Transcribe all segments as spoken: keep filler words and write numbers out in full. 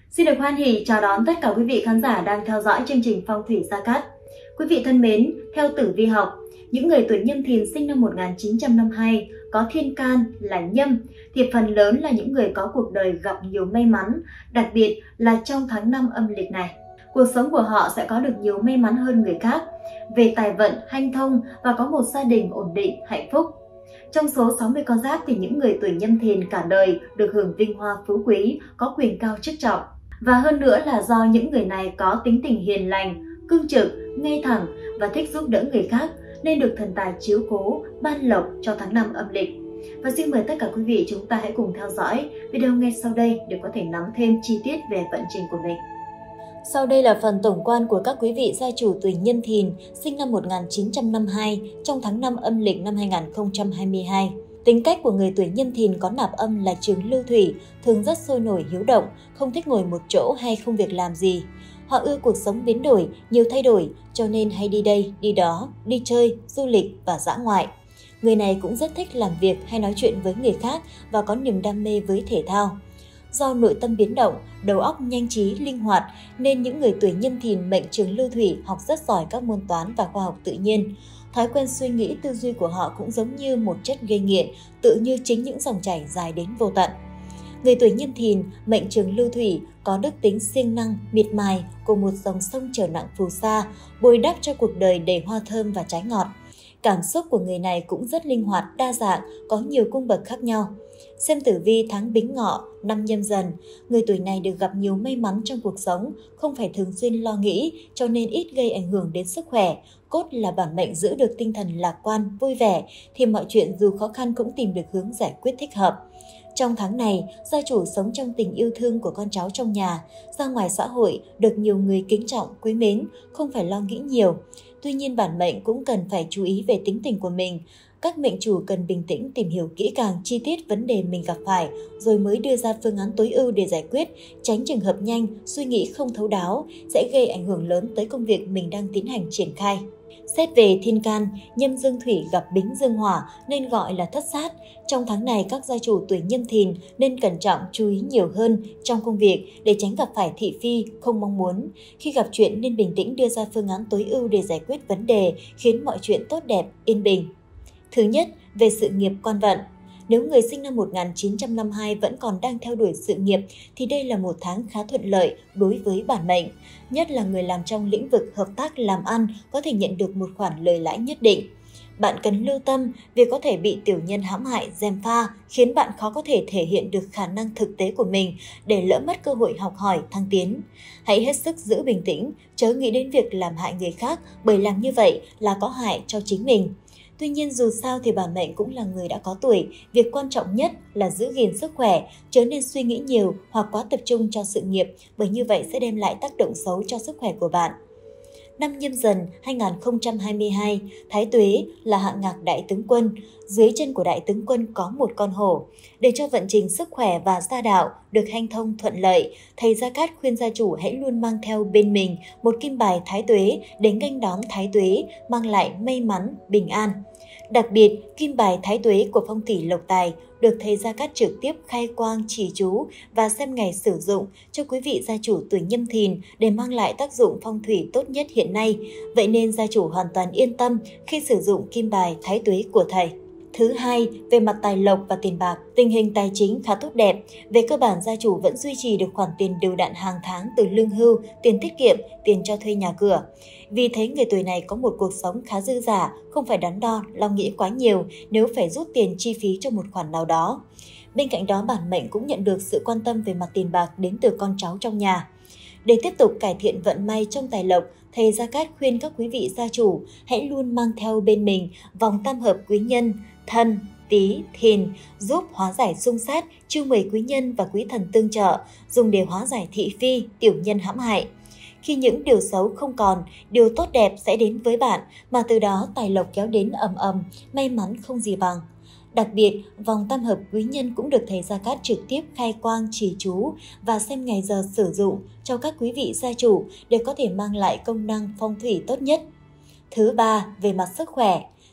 Xin được hoan hỉ chào đón tất cả quý vị khán giả đang theo dõi chương trình Phong thủy Gia Cát. Quý vị thân mến, theo tử vi học, những người tuổi Nhâm Thìn sinh năm một nghìn chín trăm năm mươi hai có thiên can là Nhâm thì phần lớn là những người có cuộc đời gặp nhiều may mắn, đặc biệt là trong tháng năm âm lịch này. Cuộc sống của họ sẽ có được nhiều may mắn hơn người khác về tài vận, hanh thông và có một gia đình ổn định, hạnh phúc. Trong số sáu mươi con giáp thì những người tuổi Nhâm Thìn cả đời được hưởng vinh hoa phú quý, có quyền cao chức trọng. Và hơn nữa là do những người này có tính tình hiền lành, cương trực, ngay thẳng và thích giúp đỡ người khác nên được thần tài chiếu cố, ban lộc cho tháng năm âm lịch. Và xin mời tất cả quý vị chúng ta hãy cùng theo dõi video ngay sau đây để có thể nắm thêm chi tiết về vận trình của mình. Sau đây là phần tổng quan của các quý vị gia chủ tuổi Nhâm Thìn sinh năm một nghìn chín trăm năm mươi hai trong tháng năm âm lịch năm hai nghìn không trăm hai mươi hai. Tính cách của người tuổi Nhâm Thìn có nạp âm là trường lưu thủy, thường rất sôi nổi hiếu động, không thích ngồi một chỗ hay không việc làm gì. Họ ưa cuộc sống biến đổi, nhiều thay đổi, cho nên hay đi đây, đi đó, đi chơi, du lịch và dã ngoại. Người này cũng rất thích làm việc hay nói chuyện với người khác và có niềm đam mê với thể thao. Do nội tâm biến động, đầu óc nhanh trí, linh hoạt nên những người tuổi Nhâm Thìn mệnh trường lưu thủy học rất giỏi các môn toán và khoa học tự nhiên. Thói quen suy nghĩ tư duy của họ cũng giống như một chất gây nghiện, tự như chính những dòng chảy dài đến vô tận. Người tuổi Nhâm Thìn mệnh trường lưu thủy có đức tính siêng năng, miệt mài của một dòng sông chở nặng phù sa, bồi đắp cho cuộc đời đầy hoa thơm và trái ngọt. Cảm xúc của người này cũng rất linh hoạt, đa dạng, có nhiều cung bậc khác nhau. Xem tử vi tháng Bính Ngọ, năm Nhâm Dần, người tuổi này được gặp nhiều may mắn trong cuộc sống, không phải thường xuyên lo nghĩ cho nên ít gây ảnh hưởng đến sức khỏe. Cốt là bản mệnh giữ được tinh thần lạc quan, vui vẻ thì mọi chuyện dù khó khăn cũng tìm được hướng giải quyết thích hợp. Trong tháng này, gia chủ sống trong tình yêu thương của con cháu trong nhà, ra ngoài xã hội được nhiều người kính trọng, quý mến, không phải lo nghĩ nhiều. Tuy nhiên bản mệnh cũng cần phải chú ý về tính tình của mình. Các mệnh chủ cần bình tĩnh tìm hiểu kỹ càng chi tiết vấn đề mình gặp phải rồi mới đưa ra phương án tối ưu để giải quyết, tránh trường hợp nhanh, suy nghĩ không thấu đáo sẽ gây ảnh hưởng lớn tới công việc mình đang tiến hành triển khai. Xét về thiên can, Nhâm Dương Thủy gặp Bính Dương Hỏa nên gọi là thất sát. Trong tháng này, các gia chủ tuổi Nhâm Thìn nên cẩn trọng chú ý nhiều hơn trong công việc để tránh gặp phải thị phi không mong muốn. Khi gặp chuyện nên bình tĩnh đưa ra phương án tối ưu để giải quyết vấn đề, khiến mọi chuyện tốt đẹp, yên bình. Thứ nhất, về sự nghiệp quan vận. Nếu người sinh năm một nghìn chín trăm năm mươi hai vẫn còn đang theo đuổi sự nghiệp thì đây là một tháng khá thuận lợi đối với bản mệnh. Nhất là người làm trong lĩnh vực hợp tác làm ăn có thể nhận được một khoản lời lãi nhất định. Bạn cần lưu tâm vì có thể bị tiểu nhân hãm hại, gièm pha khiến bạn khó có thể thể hiện được khả năng thực tế của mình để lỡ mất cơ hội học hỏi, thăng tiến. Hãy hết sức giữ bình tĩnh, chớ nghĩ đến việc làm hại người khác bởi làm như vậy là có hại cho chính mình. Tuy nhiên dù sao thì bản mệnh cũng là người đã có tuổi, việc quan trọng nhất là giữ gìn sức khỏe, chớ nên suy nghĩ nhiều hoặc quá tập trung cho sự nghiệp, bởi như vậy sẽ đem lại tác động xấu cho sức khỏe của bạn. Năm Nhâm Dần hai nghìn không trăm hai mươi hai, Thái Tuế là hạng ngạc đại tướng quân, dưới chân của đại tướng quân có một con hổ. Để cho vận trình sức khỏe và gia đạo được hanh thông thuận lợi, thầy Gia Cát khuyên gia chủ hãy luôn mang theo bên mình một kim bài Thái Tuế để nghênh đón Thái Tuế, mang lại may mắn, bình an. Đặc biệt, kim bài Thái Tuế của phong thủy lộc tài được thầy Gia Cát trực tiếp khai quang chỉ chú và xem ngày sử dụng cho quý vị gia chủ tuổi Nhâm Thìn để mang lại tác dụng phong thủy tốt nhất hiện nay. Vậy nên gia chủ hoàn toàn yên tâm khi sử dụng kim bài Thái Tuế của thầy. Thứ hai, về mặt tài lộc và tiền bạc, tình hình tài chính khá tốt đẹp. Về cơ bản, gia chủ vẫn duy trì được khoản tiền đều đặn hàng tháng từ lương hưu, tiền tiết kiệm, tiền cho thuê nhà cửa. Vì thế người tuổi này có một cuộc sống khá dư dả, không phải đắn đo, lo nghĩ quá nhiều nếu phải rút tiền chi phí cho một khoản nào đó. Bên cạnh đó, bản mệnh cũng nhận được sự quan tâm về mặt tiền bạc đến từ con cháu trong nhà. Để tiếp tục cải thiện vận may trong tài lộc, thầy Gia Cát khuyên các quý vị gia chủ hãy luôn mang theo bên mình vòng tam hợp quý nhân Thân, Tý, Thìn giúp hóa giải xung sát, chiêu mời quý nhân và quý thần tương trợ, dùng để hóa giải thị phi, tiểu nhân hãm hại. Khi những điều xấu không còn, điều tốt đẹp sẽ đến với bạn, mà từ đó tài lộc kéo đến ầm ầm, may mắn không gì bằng. Đặc biệt, vòng tam hợp quý nhân cũng được thầy Gia Cát trực tiếp khai quang chỉ chú và xem ngày giờ sử dụng cho các quý vị gia chủ để có thể mang lại công năng phong thủy tốt nhất. Thứ ba, về mặt sức khỏe.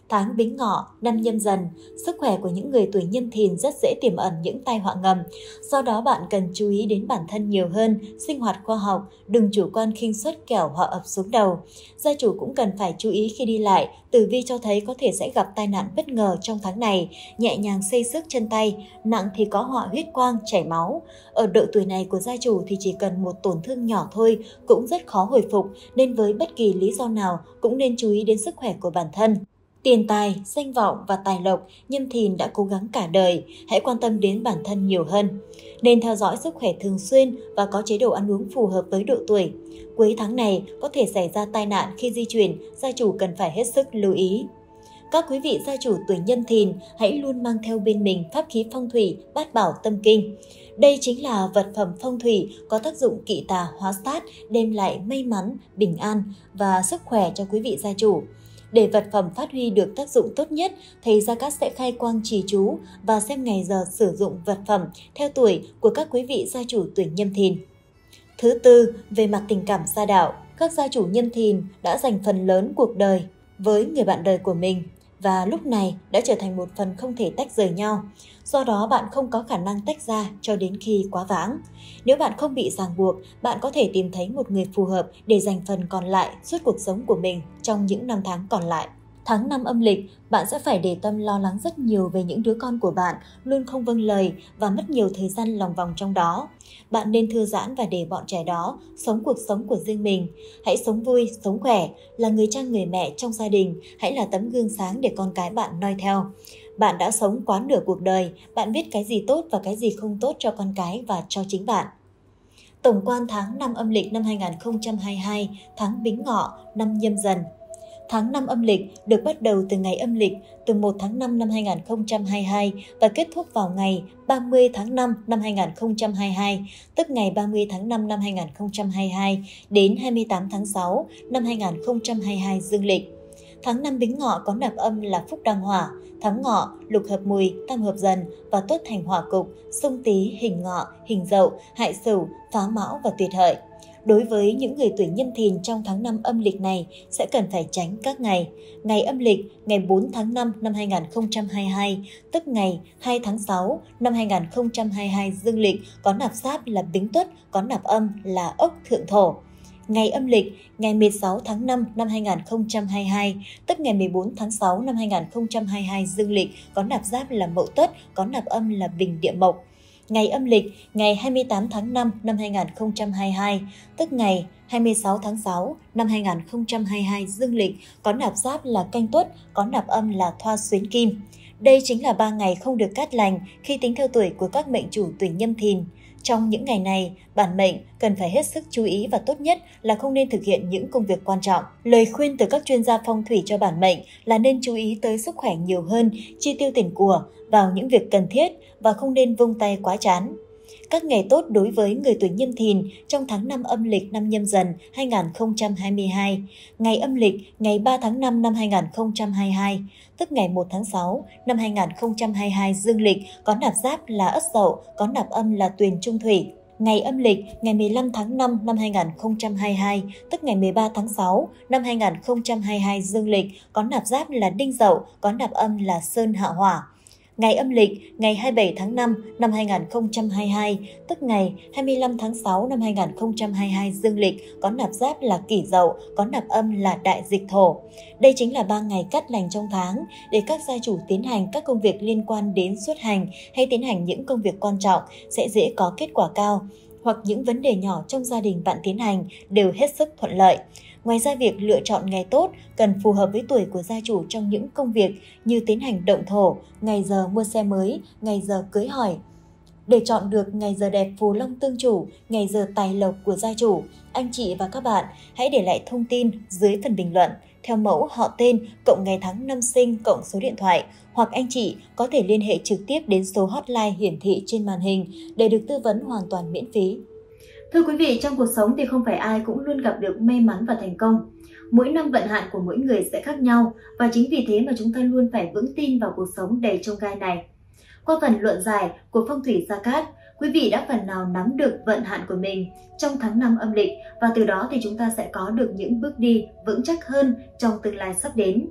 Tháng Bính Ngọ, năm Nhâm Dần, sức khỏe của những người tuổi Nhâm Thìn rất dễ tiềm ẩn những tai họa ngầm. Do đó bạn cần chú ý đến bản thân nhiều hơn, sinh hoạt khoa học, đừng chủ quan khinh suất kẻo họa ập xuống đầu. Gia chủ cũng cần phải chú ý khi đi lại, tử vi cho thấy có thể sẽ gặp tai nạn bất ngờ trong tháng này, nhẹ nhàng xây xước chân tay, nặng thì có họa huyết quang, chảy máu. Ở độ tuổi này của gia chủ thì chỉ cần một tổn thương nhỏ thôi cũng rất khó hồi phục, nên với bất kỳ lý do nào cũng nên chú ý đến sức khỏe của bản thân. Tiền tài, danh vọng và tài lộc, Nhâm Thìn đã cố gắng cả đời, hãy quan tâm đến bản thân nhiều hơn. Nên theo dõi sức khỏe thường xuyên và có chế độ ăn uống phù hợp với độ tuổi. Cuối tháng này có thể xảy ra tai nạn khi di chuyển, gia chủ cần phải hết sức lưu ý. Các quý vị gia chủ tuổi Nhâm Thìn hãy luôn mang theo bên mình pháp khí phong thủy Bát Bảo Tâm Kinh. Đây chính là vật phẩm phong thủy có tác dụng kỵ tà hóa sát, đem lại may mắn, bình an và sức khỏe cho quý vị gia chủ. Để vật phẩm phát huy được tác dụng tốt nhất, thầy Gia Cát sẽ khai quang trì chú và xem ngày giờ sử dụng vật phẩm theo tuổi của các quý vị gia chủ tuổi Nhâm Thìn. Thứ tư, về mặt tình cảm gia đạo, các gia chủ Nhâm Thìn đã dành phần lớn cuộc đời với người bạn đời của mình và lúc này đã trở thành một phần không thể tách rời nhau. Do đó bạn không có khả năng tách ra cho đến khi quá vãng. Nếu bạn không bị ràng buộc, bạn có thể tìm thấy một người phù hợp để dành phần còn lại suốt cuộc sống của mình trong những năm tháng còn lại. Tháng năm âm lịch, bạn sẽ phải để tâm lo lắng rất nhiều về những đứa con của bạn, luôn không vâng lời và mất nhiều thời gian lòng vòng trong đó. Bạn nên thư giãn và để bọn trẻ đó sống cuộc sống của riêng mình. Hãy sống vui, sống khỏe, là người cha người mẹ trong gia đình, hãy là tấm gương sáng để con cái bạn noi theo. Bạn đã sống quá nửa cuộc đời, bạn biết cái gì tốt và cái gì không tốt cho con cái và cho chính bạn. Tổng quan tháng năm âm lịch năm hai nghìn không trăm hai mươi hai, tháng Bính Ngọ, năm Nhâm Dần. Tháng năm âm lịch được bắt đầu từ ngày âm lịch từ một tháng năm năm hai nghìn không trăm hai mươi hai và kết thúc vào ngày ba mươi tháng năm năm hai nghìn không trăm hai mươi hai, tức ngày ba mươi tháng năm năm hai nghìn không trăm hai mươi hai đến hai mươi tám tháng sáu năm hai nghìn không trăm hai mươi hai dương lịch. Tháng năm Bính Ngọ có nạp âm là Phúc Đăng Hỏa, tháng Ngọ, Lục Hợp Mùi, Tam Hợp Dần và Tuất thành hỏa cục, Xung Tý, Hình Ngọ, Hình Dậu, Hại Sửu, Phá Mão và Tuyệt Hợi. Đối với những người tuổi Nhâm Thìn trong tháng năm âm lịch này sẽ cần phải tránh các ngày. Ngày âm lịch ngày bốn tháng năm năm hai nghìn không trăm hai mươi hai, tức ngày hai tháng sáu năm hai nghìn không trăm hai mươi hai dương lịch có nạp giáp là Bính Tuất, có nạp âm là Ốc Thượng Thổ. Ngày âm lịch ngày mười sáu tháng năm năm hai nghìn không trăm hai mươi hai, tức ngày mười bốn tháng sáu năm hai nghìn không trăm hai mươi hai dương lịch có nạp giáp là Mậu Tuất, có nạp âm là Bình Địa Mộc. Ngày âm lịch ngày hai mươi tám tháng năm năm hai nghìn không trăm hai mươi hai, tức ngày hai mươi sáu tháng sáu năm hai nghìn không trăm hai mươi hai dương lịch có nạp giáp là Canh Tuất, có nạp âm là Thoa Xuyến Kim. Đây chính là ba ngày không được cát lành khi tính theo tuổi của các mệnh chủ tuổi Nhâm Thìn. Trong những ngày này, bản mệnh cần phải hết sức chú ý và tốt nhất là không nên thực hiện những công việc quan trọng. Lời khuyên từ các chuyên gia phong thủy cho bản mệnh là nên chú ý tới sức khỏe nhiều hơn, chi tiêu tiền của vào những việc cần thiết và không nên vung tay quá chán. Các ngày tốt đối với người tuổi Nhâm Thìn trong tháng năm âm lịch năm Nhâm Dần hai nghìn không trăm hai mươi hai. Ngày âm lịch ngày ba tháng năm năm hai nghìn không trăm hai mươi hai, tức ngày một tháng sáu năm hai nghìn không trăm hai mươi hai dương lịch có nạp giáp là Ất Dậu, có nạp âm là Tuyền Trung Thủy. Ngày âm lịch ngày mười lăm tháng năm năm hai nghìn không trăm hai mươi hai, tức ngày mười ba tháng sáu năm hai nghìn không trăm hai mươi hai dương lịch có nạp giáp là Đinh Dậu, có nạp âm là Sơn Hạ Hỏa. Ngày âm lịch ngày hai mươi bảy tháng năm năm hai nghìn không trăm hai mươi hai, tức ngày hai mươi lăm tháng sáu năm hai nghìn không trăm hai mươi hai dương lịch có nạp giáp là Kỷ Dậu, có nạp âm là Đại Dịch Thổ. Đây chính là ba ngày cát lành trong tháng để các gia chủ tiến hành các công việc liên quan đến xuất hành hay tiến hành những công việc quan trọng sẽ dễ có kết quả cao, hoặc những vấn đề nhỏ trong gia đình bạn tiến hành đều hết sức thuận lợi. Ngoài ra, việc lựa chọn ngày tốt cần phù hợp với tuổi của gia chủ trong những công việc như tiến hành động thổ, ngày giờ mua xe mới, ngày giờ cưới hỏi. Để chọn được ngày giờ đẹp phù long tương chủ, ngày giờ tài lộc của gia chủ, anh chị và các bạn hãy để lại thông tin dưới phần bình luận theo mẫu họ tên cộng ngày tháng năm sinh cộng số điện thoại, hoặc anh chị có thể liên hệ trực tiếp đến số hotline hiển thị trên màn hình để được tư vấn hoàn toàn miễn phí. Thưa quý vị, trong cuộc sống thì không phải ai cũng luôn gặp được may mắn và thành công. Mỗi năm vận hạn của mỗi người sẽ khác nhau và chính vì thế mà chúng ta luôn phải vững tin vào cuộc sống đầy chông gai này. Qua phần luận giải của Phong thủy Gia Cát, quý vị đã phần nào nắm được vận hạn của mình trong tháng năm âm lịch và từ đó thì chúng ta sẽ có được những bước đi vững chắc hơn trong tương lai sắp đến.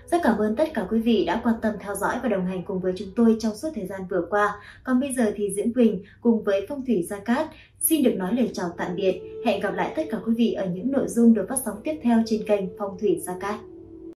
Rất cảm ơn tất cả quý vị đã quan tâm theo dõi và đồng hành cùng với chúng tôi trong suốt thời gian vừa qua. Còn bây giờ thì Diễm Quỳnh cùng với Phong thủy Gia Cát xin được nói lời chào tạm biệt. Hẹn gặp lại tất cả quý vị ở những nội dung được phát sóng tiếp theo trên kênh Phong thủy Gia Cát.